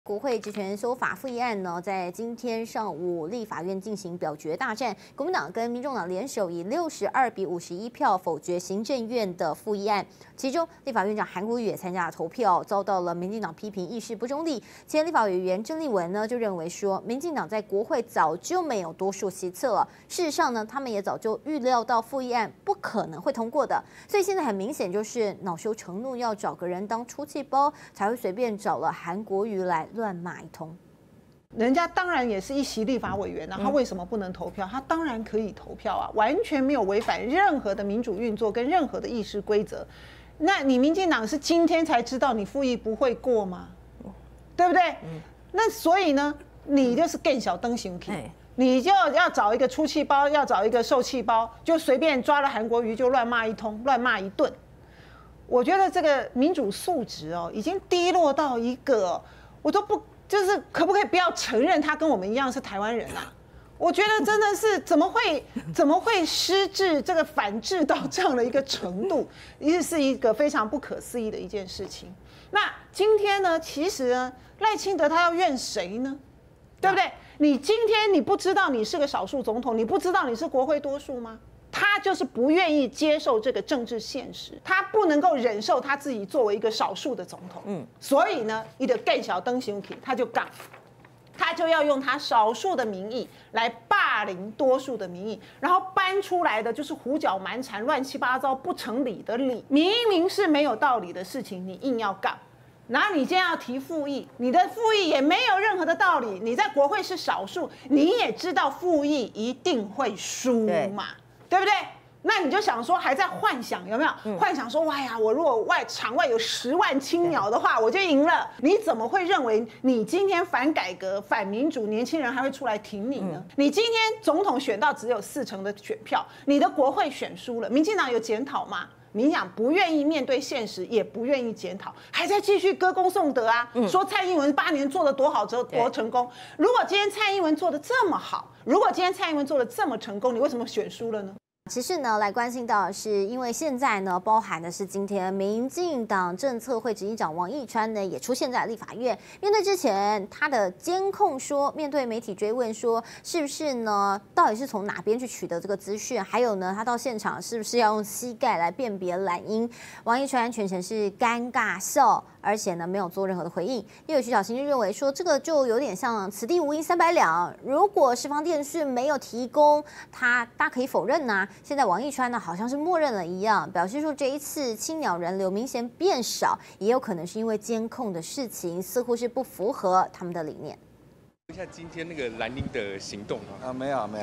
国会职权修法复议案呢，在今天上午立法院进行表决大战，国民党跟民众党联手以62比51票否决行政院的复议案。其中，立法院长韩国瑜也参加了投票，遭到了民进党批评议事不中立。前立法委员郑丽文呢就认为说，民进党在国会早就没有多数席次了。事实上呢，他们也早就预料到复议案不可能会通过的，所以现在很明显就是恼羞成怒，要找个人当出气包，才会随便找了韩国瑜来乱骂一通。 人家当然也是一席立法委员啊，他为什么不能投票？他当然可以投票啊，完全没有违反任何的民主运作跟任何的议事规则。那你民进党是今天才知道你复议不会过吗？对不对？那所以呢，你就是更小灯行体，你就要找一个出气包，要找一个受气包，就随便抓了韩国瑜就乱骂一通，乱骂一顿。我觉得这个民主素质哦，已经低落到一个我都不。就是可不可以不要承认他跟我们一样是台湾人啊？我觉得真的是怎么会失智，这个反智到这样的一个程度，也是一个非常不可思议的一件事情。那今天呢，其实呢，赖清德他要怨谁呢？对不对？你今天你不知道你是个少数总统，你不知道你是国会多数吗？他就是不愿意接受这个政治现实，他不能够忍受他自己作为一个少数的总统，所以呢，你的更小灯行体，他就杠，他就要用他少数的名义来霸凌多数的民意，然后搬出来的就是胡搅蛮缠、乱七八糟、不成理的理，明明是没有道理的事情，你硬要杠。然后你今天要提复议，你的复议也没有任何的道理，你在国会是少数，你也知道复议一定会输嘛。对不对？那你就想说，还在幻想有没有？幻想说，哇呀，我如果场外有10万青鸟的话，我就赢了。你怎么会认为你今天反改革、反民主，年轻人还会出来挺你呢？你今天总统选到只有40%的选票，你的国会选输了，民进党有检讨吗？民进党不愿意面对现实，也不愿意检讨，还在继续歌功颂德啊，说蔡英文8年做得多好，多成功。如果今天蔡英文做得这么好，如果今天蔡英文做得这么成功，你为什么选输了呢？ 其实呢，来关心到的是，因为现在呢，包含的是今天民进党政策会执行长王义川呢，也出现在立法院。面对之前他的监控说，面对媒体追问说，是不是呢？到底是从哪边去取得这个资讯？还有呢，他到现场是不是要用膝盖来辨别蓝鹰？王义川全程是尴尬笑，而且呢，没有做任何的回应。也有徐小新就认为说，这个就有点像此地无银300两。如果世方电讯没有提供，大家可以否认呐。现在王义川呢，好像是默认了一样，表示说这一次青鸟人流明显变少，也有可能是因为监控的事情，似乎是不符合他们的理念。 一下今天那个蓝鹰的行动啊，没有。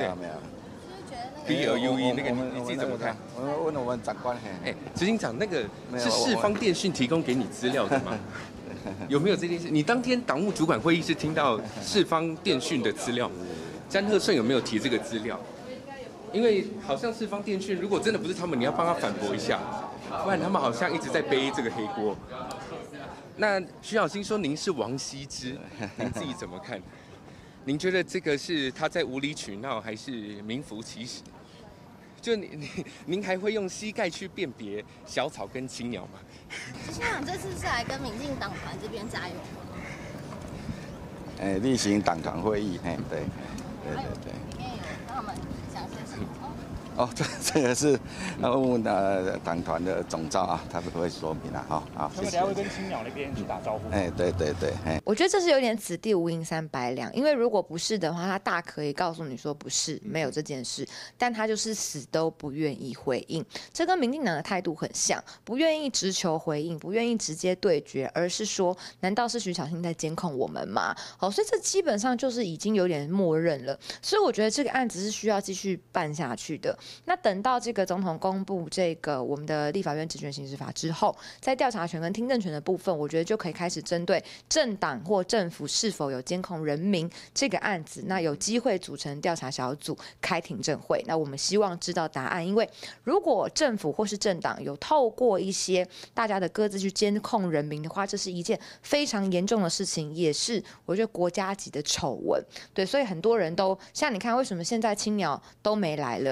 BLUE 那个你自己怎么看？ 我问我们长官执行长，那个是世方电讯提供给你资料的吗？有没有这件事？你当天党务主管会议是听到世方电讯的资料，詹鹤顺有没有提这个资料？因为好像世方电讯，如果真的不是他们，你要帮他反驳一下，不然他们好像一直在背这个黑锅。那徐小新说您是王羲之，您自己怎么看？您觉得这个是他在无理取闹，还是名副其实？就您还会用膝盖去辨别小草跟青鸟吗？ 执行长这次是来跟民进党团这边加油吗？ 例行党团会议，对。 里面有让他们讲些什么？ 哦，这个是问党团的总召啊，他们会说明啊，好，谢谢。 等下会跟青鸟那边去打招呼。 对， 我觉得这是有点此地无银300两，因为如果不是的话，他大可以告诉你说不是，没有这件事，但他就是死都不愿意回应。这跟民进党的态度很像，不愿意直球回应，不愿意直接对决，而是说，难道是徐小新在监控我们吗？好，所以这基本上就是已经有点默认了。所以我觉得这个案子是需要继续办下去的。那等到这个总统公布这个我们的立法院职权行使法之后，在调查权跟听证权的部分，我觉得就可以开始针对政党或政府是否有监控人民这个案子，那有机会组成调查小组开听证会。那我们希望知道答案，因为如果政府或是政党有透过一些大家的各自去监控人民的话，这是一件非常严重的事情，也是我觉得国家级的丑闻。对，所以很多人都像你看，为什么现在青鸟都没来了，人都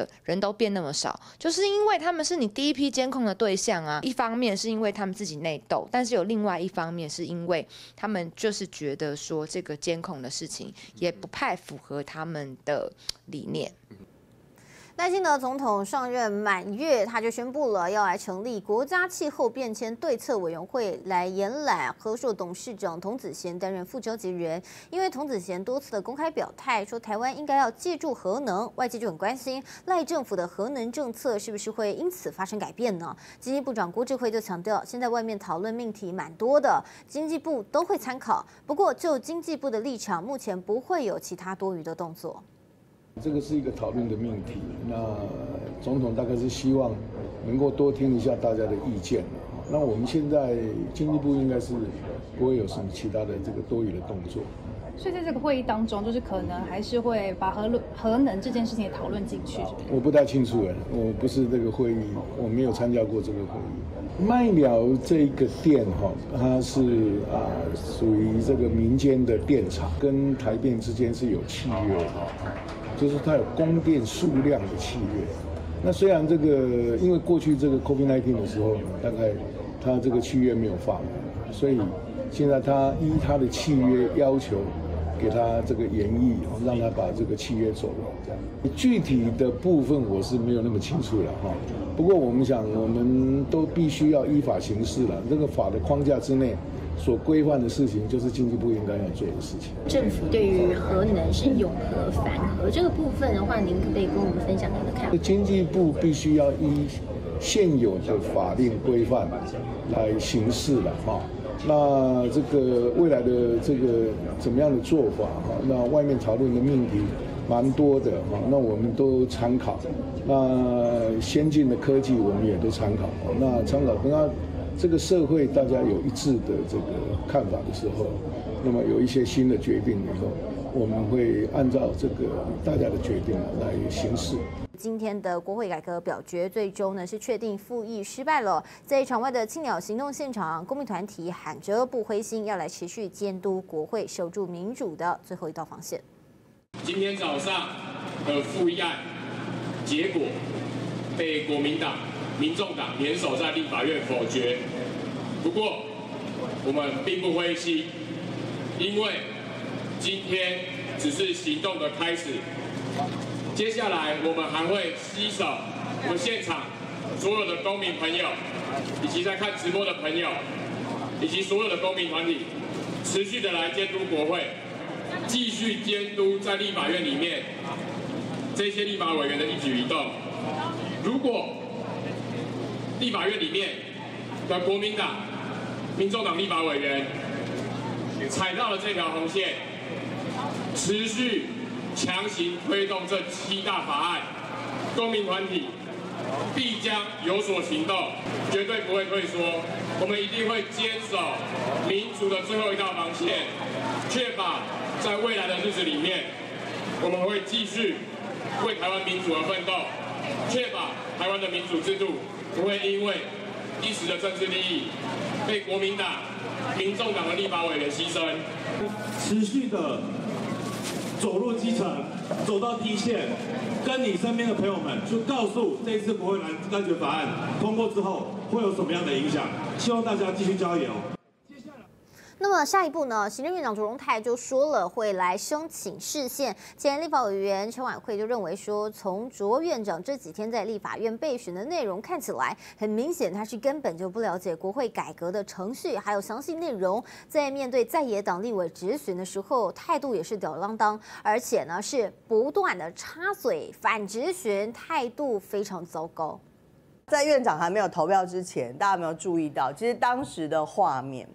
都变那么少？就是因为他们是你第一批监控的对象啊。一方面是因为他们自己内斗，但是有另外一方面是因为他们就是觉得说这个监控的事情也不太符合他们的理念。 赖清德总统上任满月，他就宣布了要来成立国家气候变迁对策委员会，来延揽和硕董事长童子贤担任副召集人。因为童子贤多次的公开表态说，台湾应该要借助核能，外界就很关心赖政府的核能政策是不是会因此发生改变呢？经济部长郭志辉就强调，现在外面讨论命题蛮多的，经济部都会参考。不过就经济部的立场，目前不会有其他多余的动作。 这个是一个讨论的命题，那总统大概是希望能够多听一下大家的意见。那我们现在经济部应该是不会有什么其他的这个多余的动作。 所以在这个会议当中，就是可能还是会把核能这件事情也讨论进去。 我不太清楚我不是这个会议，我没有参加过这个会议。麦寮这个电它是属于这个民间的电厂，跟台电之间是有契约的。就是它有供电数量的契约。那虽然这个因为过去这个 COVID-19 的时候，大概它这个契约没有发满，所以现在它依它的契约要求给他这个研议，让他把这个契约走了。这样具体的部分我是没有那么清楚了哈。不过我们想，我们都必须要依法行事了。这个法的框架之内所规范的事情，就是经济部应该要做的事情。 政府对于核能是拥核反核这个部分的话，您可不可以跟我们分享您的看法？ 经济部必须要依现有的法令规范来行事了哈。那这个未来的这个怎么样的做法哈？那外面讨论的命题蛮多的哈，那我们都参考。那先进的科技我们也都参考。那参考等到这个社会大家有一致的这个看法的时候，那么有一些新的决定以后，我们会按照这个大家的决定来行事。 今天的国会改革表决最终呢是确定复议失败了。在场外的青鸟行动现场，公民团体喊着不灰心，要来持续监督国会，守住民主的最后一道防线。 今天早上的复议案结果被国民党、民众党联手在立法院否决。不过我们并不灰心，因为今天只是行动的开始。接下来，我们还会携手我们现场所有的公民朋友，以及在看直播的朋友，以及所有的公民团体，持续的来监督国会，继续监督在立法院里面这些立法委员的一举一动。如果立法院里面的国民党、民众党立法委员踩到了这条红线，持续强行推动这7大法案，公民团体必将有所行动，绝对不会退缩。我们一定会坚守民主的最后一道防线，确保在未来的日子里面，我们会继续为台湾民主而奋斗，确保台湾的民主制度不会因为一时的政治利益被国民党、民众党的立法委员牺牲， 持续的走入基层，走到第一线，跟你身边的朋友们去告诉这一次国会滥决法案通过之后会有什么样的影响，希望大家继续加油。 那么下一步呢？行政院长卓荣泰就说了，会来申请释宪。前立法委员陈婉慧就认为说，从卓院长这几天在立法院备询的内容看起来，很明显他是根本就不了解国会改革的程序，还有详细内容。在面对在野党立委质询的时候，态度也是吊儿郎当，而且呢是不断的插嘴反质询，态度非常糟糕。 在院长还没有投票之前，大家有没有注意到，其实当时的画面？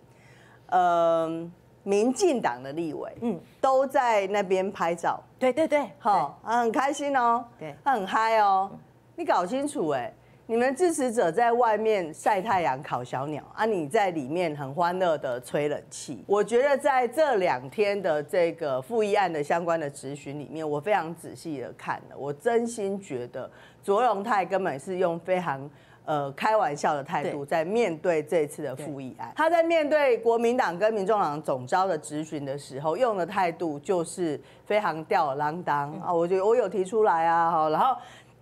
民进党的立委，都在那边拍照， 对对对， 好，很开心哦，对，很嗨哦，你搞清楚你们支持者在外面晒太阳烤小鸟啊，你在里面很欢乐的吹冷气。我觉得在这2天的这个复议案的相关的质询里面，我非常仔细的看了，我真心觉得卓荣泰根本是用非常开玩笑的态度在面对这次的复议案。他在面对国民党跟民众党总召的质询的时候，用的态度就是非常吊儿郎当啊。我觉得我有提出来啊，然后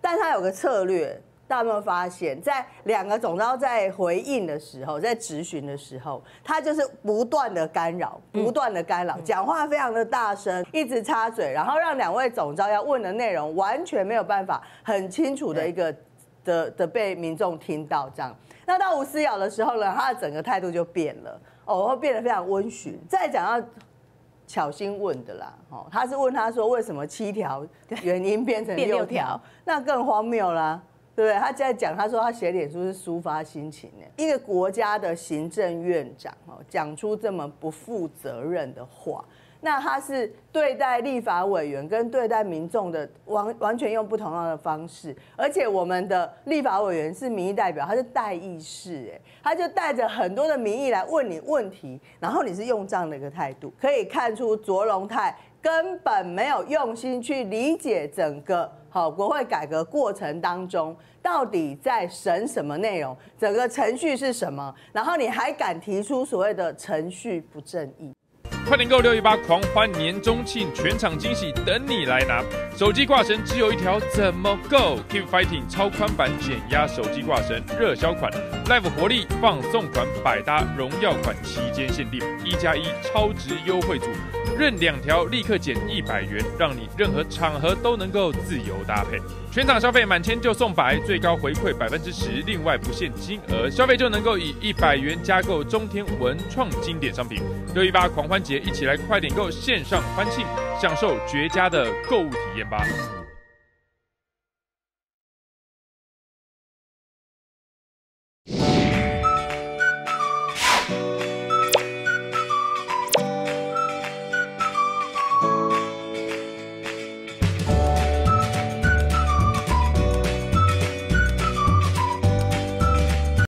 但他有个策略。大家有没有发现，在2个总召在回应的时候，在质询的时候，他就是不断的干扰，讲话非常的大声，一直插嘴，然后让2位总召要问的内容完全没有办法很清楚的一个的被民众听到这样。那到吴思瑶的时候呢，他的整个态度就变了，会变得非常温驯。再讲到巧心问的啦，他是问他说为什么7条原因变成6条，那更荒谬啦。对不对？他在讲，他说他写脸书是抒发心情的。一个国家的行政院长讲出这么不负责任的话，那他是对待立法委员跟对待民众的完全用不同样的方式。而且我们的立法委员是民意代表，他是代议士，他就带着很多的民意来问你问题，然后你是用这样的一个态度，可以看出卓荣泰根本没有用心去理解整个国会改革过程当中到底在审什么内容，整个程序是什么，然后你还敢提出所谓的程序不正义。 快点购618狂欢年中庆，全场惊喜等你来拿！手机挂绳只有一条，怎么够 ？Keep Fighting 超宽版减压手机挂绳热销款 ，Live 活力放送款百搭荣耀款期间限定，1+1超值优惠组，任2条立刻减100元，让你任何场合都能够自由搭配。全场消费满1000就送100，最高回馈10%，另外不限金额，消费就能够以100元加购中天文创经典商品。618狂欢节，一起来快点购线上欢庆，享受绝佳的购物体验吧！